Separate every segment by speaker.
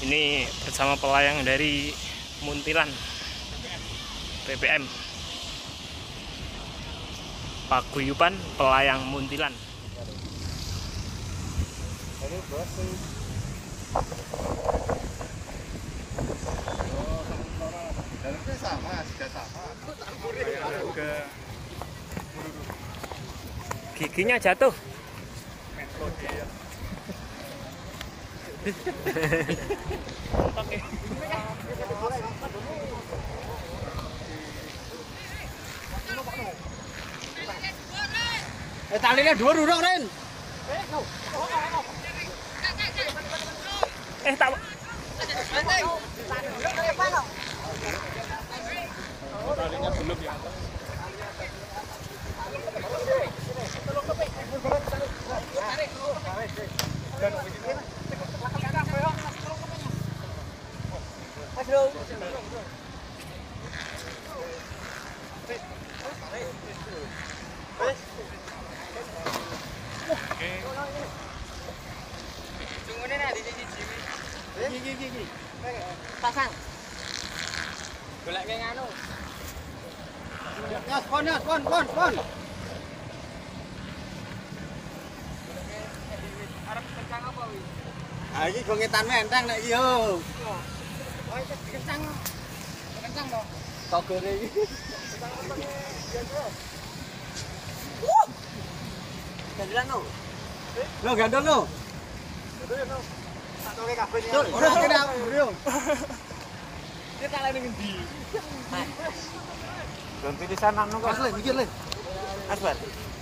Speaker 1: Ini bersama pelayang dari Muntilan PPM, Paguyuban Pelayang Muntilan. Giginya jatuh.
Speaker 2: Talinya dua duduk, Ren.
Speaker 1: Tak.
Speaker 2: Talinya belum ya.
Speaker 3: Pasang.
Speaker 2: Golek nganu.
Speaker 3: Ya, pon.
Speaker 2: Arep kencang apa wi?
Speaker 3: Ah iki go ngetan menteng nek iki yo.
Speaker 2: Oh, iki kencang. Kencang to.
Speaker 3: Togore iki. Gandalan no. Lo gandol no.
Speaker 2: Satoke kabeh ni.
Speaker 3: Ora kena bro.
Speaker 2: Dia tak lagi ngendi.
Speaker 3: Ganti di sana no kok. Le, mikir le. Asbar.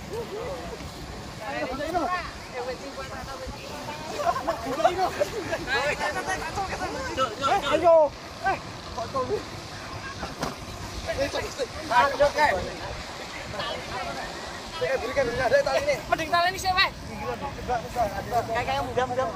Speaker 2: Ayo. Kok tolu. Berikan ada tali ini.
Speaker 3: Mending tali ini sih, Wek. Kayak mudah.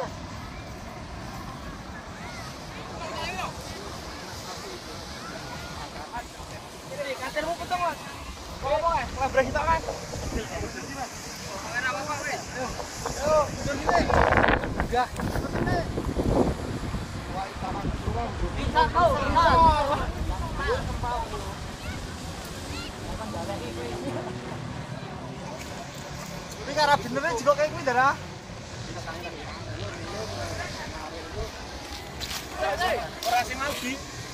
Speaker 2: Kantormu potong, Mas. Apa ya? Labrak kita, Mas. Pangan apa, Wes? Ayo, turun sini. Udah.
Speaker 3: Bisa kau, bisa.
Speaker 2: Ini cara benernya juga kayak gini, Dara. Orang sing Aldi.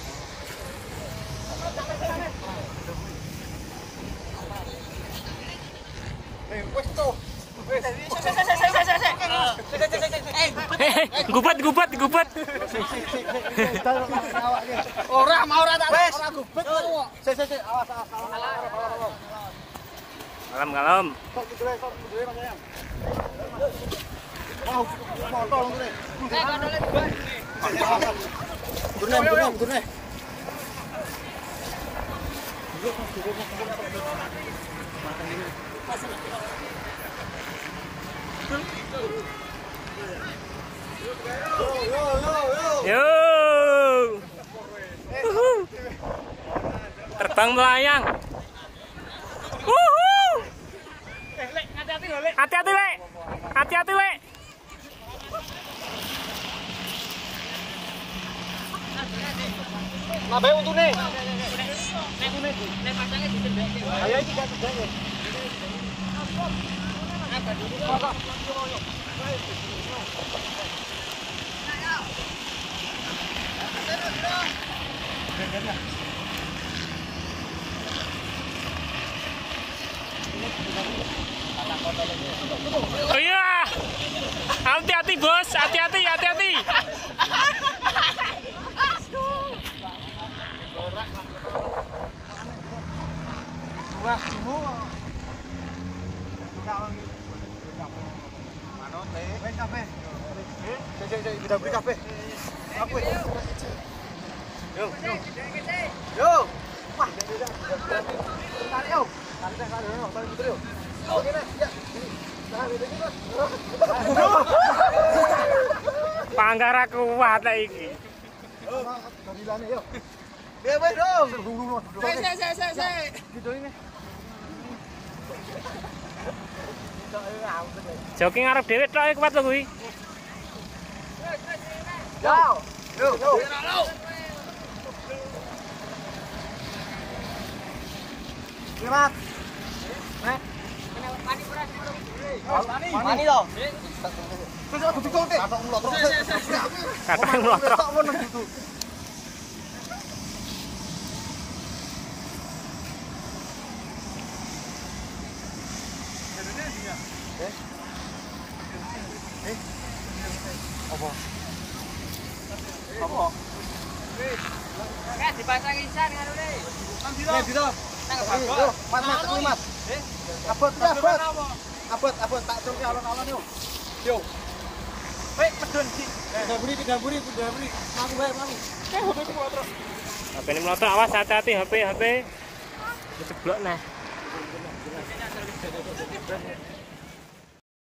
Speaker 2: Wes to.
Speaker 1: Gubat.
Speaker 2: Ora tak
Speaker 3: Wes.
Speaker 2: ora gubet kok. Sik, awas.
Speaker 1: Kalem.
Speaker 2: Sok duwe Mas Ayam. Mau motor ngene.
Speaker 3: Kandole dua.
Speaker 2: Turun.
Speaker 1: Yo. Terbang melayang.
Speaker 2: Lek, hati-hati lho, Lek.
Speaker 1: Hati-hati, Lek.
Speaker 2: Nabe untune.
Speaker 3: Nek pasangnya di tembak.
Speaker 2: Ayo iki gak sedang.
Speaker 1: Oh iya. Hati-hati, Bos. Hati-hati.
Speaker 2: Wah, semua. Manote. Wes kafe. Sik, kita beri kafe. Apa? Yo. Wah, tarik yo. Tarik puter yo. Oke, Mas. Ya.
Speaker 1: Panggara kuat lah iki.
Speaker 2: Garilane yo. Wes dong.
Speaker 3: Sik.
Speaker 2: Gitu ini.
Speaker 1: Joki ngarep dhewe tok kuat lho kuwi.
Speaker 2: Yo. Yo. Mas. Mani toh. Terus aku dikol ke. Katok mulo terus.
Speaker 1: Katanya melotot.
Speaker 2: Tak ngono gitu. Apa? Apa?
Speaker 3: Dipasang isan kan udah.
Speaker 2: Dito. Mas. Abot. Abot tak terus alon-alon yo. Yo. Medun sih. Tiga buri. Aku bae, aku. HP ku terus.
Speaker 1: HP ini melotot, awas hati-hati HP. Diceblok nah.